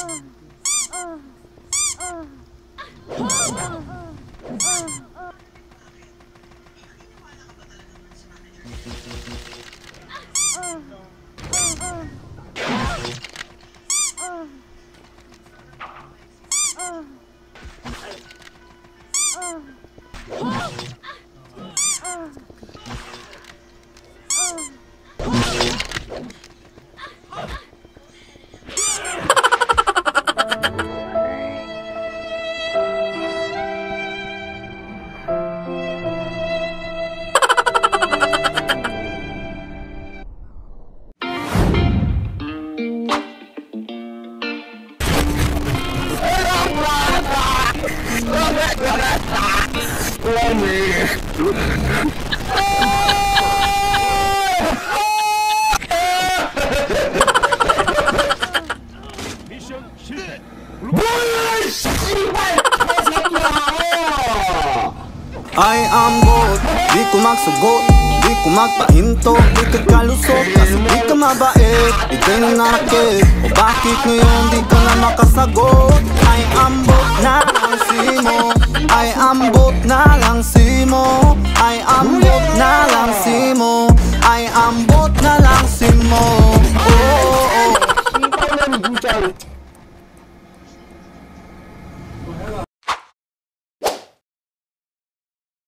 I am God, di ko magsugot, di ko magpahinto, di ka kalusot, kasi di ka mabait, di ka nanakit, o bakit ngayon di ka na makasagot? I am bot na lang simo, I am bot na lang simo, I am bot na lang simo, I am bot na lang simo. Oh, oh, oh.